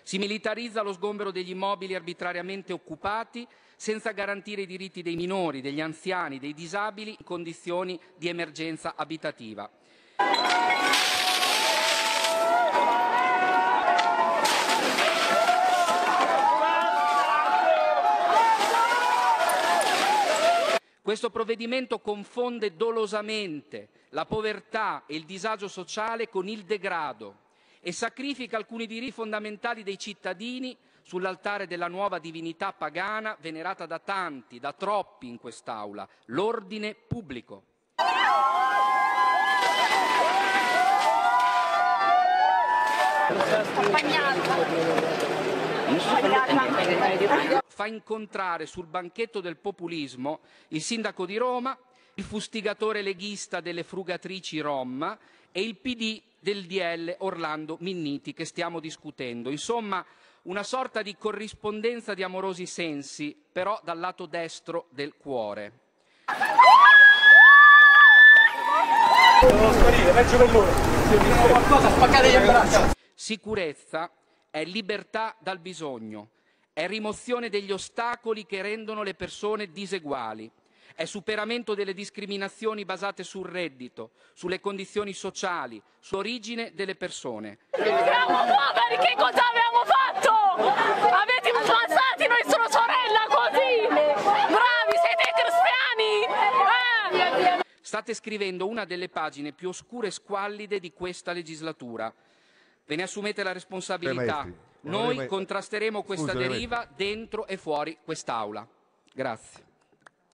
Si militarizza lo sgombero degli immobili arbitrariamente occupati senza garantire i diritti dei minori, degli anziani, dei disabili in condizioni di emergenza abitativa. Questo provvedimento confonde dolosamente la povertà e il disagio sociale con il degrado e sacrifica alcuni diritti fondamentali dei cittadini sull'altare della nuova divinità pagana venerata da tanti, da troppi in quest'Aula, l'ordine pubblico. Fa incontrare sul banchetto del populismo il sindaco di Roma, il fustigatore leghista delle frugatrici rom e il PD del DL Orlando Minniti che stiamo discutendo. Insomma, una sorta di corrispondenza di amorosi sensi, però dal lato destro del cuore. Sicurezza è libertà dal bisogno, è rimozione degli ostacoli che rendono le persone diseguali, è superamento delle discriminazioni basate sul reddito, sulle condizioni sociali, sull'origine delle persone. Siamo poveri, che cosa abbiamo fatto? Avete ammazzati nostra sorella così! Bravi, siete cristiani! State scrivendo una delle pagine più oscure e squallide di questa legislatura. Ve ne assumete la responsabilità. Noi contrasteremo questa deriva dentro e fuori quest'Aula. Grazie.